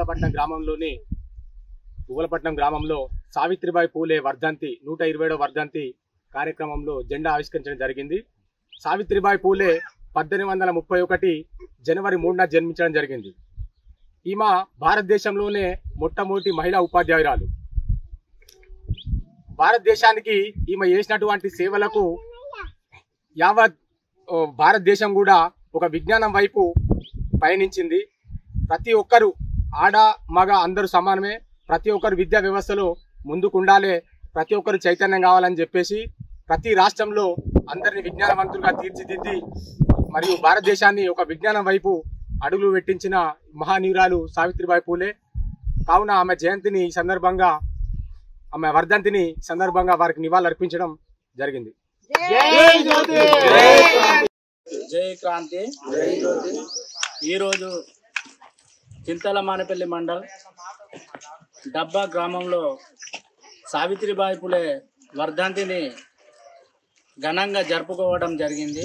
భూగలపట్నం గ్రామంలో సావిత్రిబాయి పూలే వర్ధంతి 127వ వర్ధంతి కార్యక్రమంలో జెండా ఆవిష్కరించడం జరిగింది. సావిత్రిబాయి పూలే 1831 జనవరి 3న జన్మించడం జరిగింది. ఈమె భారతదేశంలోనే మొట్టమొదటి మహిళా ఉపాధ్యాయురాలు. భారతదేశానికి ఈమె చేసినటువంటి సేవలకు యావత్ భారతదేశం కూడా ఒక విజ్ఞానం వైపు పయనించింది. ప్రతి ఒక్కరు ఆడ మగ అందరూ సమానమే, ప్రతి ఒక్కరు విద్యా వ్యవస్థలో ముందుకుండాలి, ప్రతి ఒక్కరు చైతన్యం కావాలని చెప్పేసి ప్రతి రాష్ట్రంలో అందరిని విజ్ఞానవంతులుగా తీర్చిదిద్ది మరియు భారతదేశాన్ని ఒక విజ్ఞానం వైపు అడుగులు పెట్టించిన మహానీయురాలు సావిత్రిబాయి పూలే. కావున ఆమె జయంతిని సందర్భంగా, ఆమె వర్ధంతిని సందర్భంగా వారికి నివాళులర్పించడం జరిగింది. జై క్రాంతి. ఈరోజు చింతల మానపల్లి మండల్ డబ్బా గ్రామంలో సావిత్రిబాయి పూలే వర్ధంతిని ఘనంగా జరుపుకోవడం జరిగింది.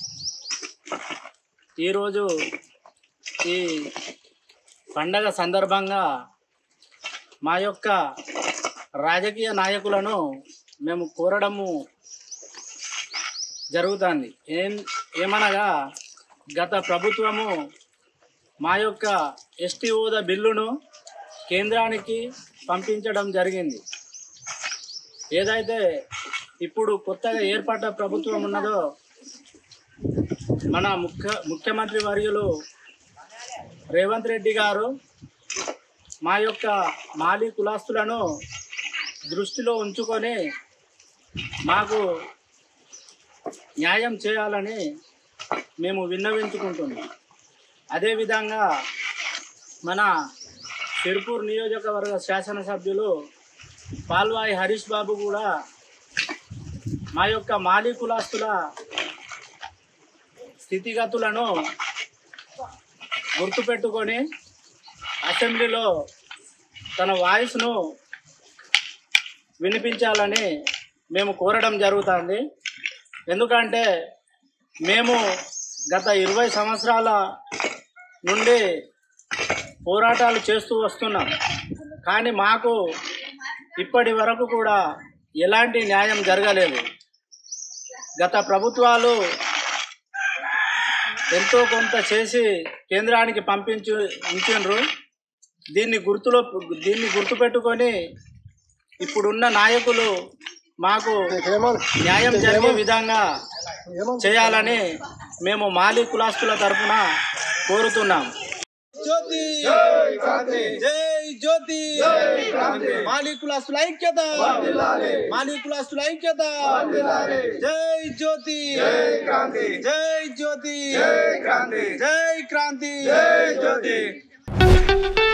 ఈరోజు ఈ పండగ సందర్భంగా మా యొక్క రాజకీయ నాయకులను మేము కోరడము జరుగుతుంది. ఏమనగా గత ప్రభుత్వము మా యొక్క ఎస్టీ హోదా బిల్లును కేంద్రానికి పంపించడం జరిగింది. ఏదైతే ఇప్పుడు కొత్తగా ఏర్పడ్డ ప్రభుత్వం ఉన్నదో మన ముఖ్యమంత్రి వర్యులు రేవంత్ రెడ్డి గారు మా యొక్క మాలీ కులాస్తులను దృష్టిలో ఉంచుకొని మాకు న్యాయం చేయాలని మేము విన్నవించుకుంటున్నాం. అదేవిధంగా మన సిర్పూర్ నియోజకవర్గ శాసనసభ్యులు పాల్వాయి హరీష్ బాబు కూడా మా యొక్క మాలీ కులాస్తుల స్థితిగతులను గుర్తుపెట్టుకొని అసెంబ్లీలో తన వాయిస్ను వినిపించాలని మేము కోరడం జరుగుతుంది. ఎందుకంటే మేము గత 20 సంవత్సరాల నుండి పోరాటాలు చేస్తూ వస్తున్నాం. కానీ మాకు ఇప్పటి వరకు కూడా ఎలాంటి న్యాయం జరగలేదు. గత ప్రభుత్వాలు ఎంతో కొంత చేసి కేంద్రానికి ఉంచారు. దీన్ని గుర్తుపెట్టుకొని ఇప్పుడున్న నాయకులు మాకు న్యాయం జరిగే విధంగా చేయాలని మేము మాలీ కులాస్తుల తరఫున కోరుతున్నాం. జ్యోతి జై జ్యోతి, మాలీ కులాస్తుల ఐక్యత, మాలీ కులాస్తుల ఐక్యత, జై జ్యోతి, జై జ్యోతి, జై క్రాంతి, జై జ్యోతి.